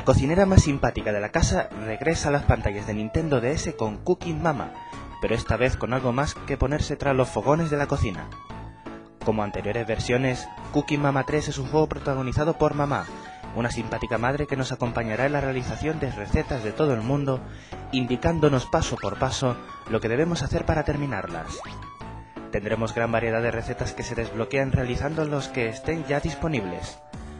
La cocinera más simpática de la casa regresa a las pantallas de Nintendo DS con Cooking Mama, pero esta vez con algo más que ponerse tras los fogones de la cocina. Como anteriores versiones, Cooking Mama 3 es un juego protagonizado por Mamá, una simpática madre que nos acompañará en la realización de recetas de todo el mundo, indicándonos paso por paso lo que debemos hacer para terminarlas. Tendremos gran variedad de recetas que se desbloquean realizando los que estén ya disponibles.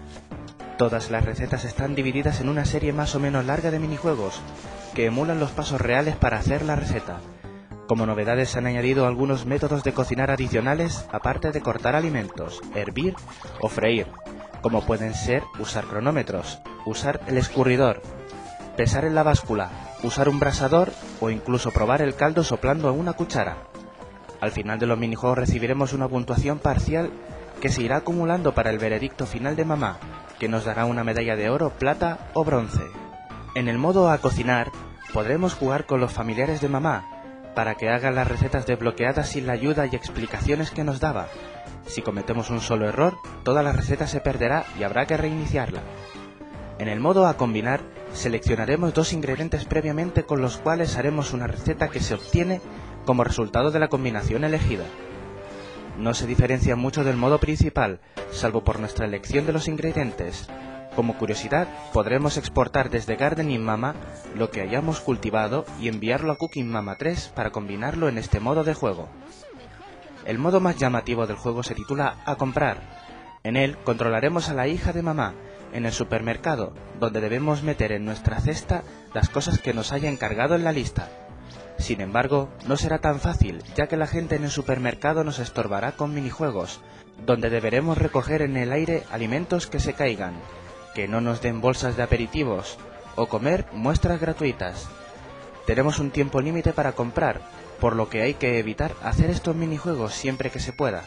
Todas las recetas están divididas en una serie más o menos larga de minijuegos, que emulan los pasos reales para hacer la receta. Como novedades se han añadido algunos métodos de cocinar adicionales, aparte de cortar alimentos, hervir o freír, como pueden ser usar cronómetros, usar el escurridor, pesar en la báscula, usar un brasador o incluso probar el caldo soplando a una cuchara. Al final de los minijuegos recibiremos una puntuación parcial que se irá acumulando para el veredicto final de Mamá, que nos dará una medalla de oro, plata o bronce. En el modo a cocinar, podremos jugar con los familiares de Mamá, para que hagan las recetas desbloqueadas sin la ayuda y explicaciones que nos daba. Si cometemos un solo error, toda la receta se perderá y habrá que reiniciarla. En el modo a combinar, seleccionaremos dos ingredientes previamente con los cuales haremos una receta que se obtiene como resultado de la combinación elegida. No se diferencia mucho del modo principal, salvo por nuestra elección de los ingredientes. Como curiosidad, podremos exportar desde Gardening Mama lo que hayamos cultivado y enviarlo a Cooking Mama 3 para combinarlo en este modo de juego. El modo más llamativo del juego se titula A comprar. En él controlaremos a la hija de Mamá en el supermercado, donde debemos meter en nuestra cesta las cosas que nos haya encargado en la lista. Sin embargo, no será tan fácil, ya que la gente en el supermercado nos estorbará con minijuegos, donde deberemos recoger en el aire alimentos que se caigan, que no nos den bolsas de aperitivos, o comer muestras gratuitas. Tenemos un tiempo límite para comprar, por lo que hay que evitar hacer estos minijuegos siempre que se pueda.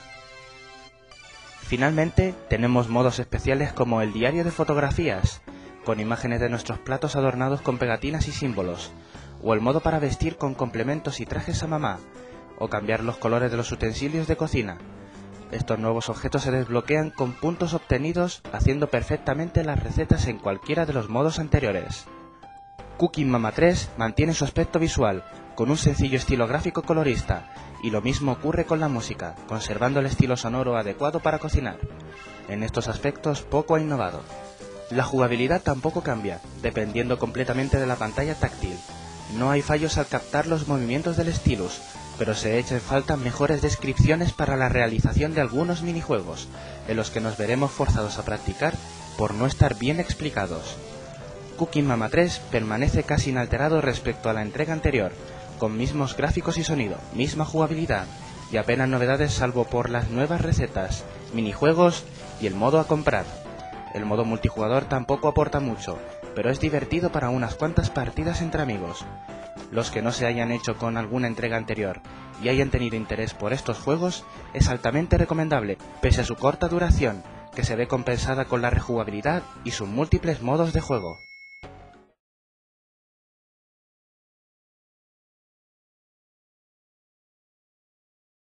Finalmente, tenemos modos especiales como el diario de fotografías, con imágenes de nuestros platos adornados con pegatinas y símbolos, o el modo para vestir con complementos y trajes a Mamá, o cambiar los colores de los utensilios de cocina. Estos nuevos objetos se desbloquean con puntos obtenidos haciendo perfectamente las recetas en cualquiera de los modos anteriores. Cooking Mama 3 mantiene su aspecto visual, con un sencillo estilo gráfico colorista, y lo mismo ocurre con la música, conservando el estilo sonoro adecuado para cocinar. En estos aspectos poco ha innovado. La jugabilidad tampoco cambia, dependiendo completamente de la pantalla táctil. No hay fallos al captar los movimientos del stylus, pero se echa en falta mejores descripciones para la realización de algunos minijuegos, en los que nos veremos forzados a practicar por no estar bien explicados. Cooking Mama 3 permanece casi inalterado respecto a la entrega anterior, con mismos gráficos y sonido, misma jugabilidad, y apenas novedades salvo por las nuevas recetas, minijuegos y el modo a comprar. El modo multijugador tampoco aporta mucho, pero es divertido para unas cuantas partidas entre amigos. Los que no se hayan hecho con alguna entrega anterior y hayan tenido interés por estos juegos, es altamente recomendable, pese a su corta duración, que se ve compensada con la rejugabilidad y sus múltiples modos de juego.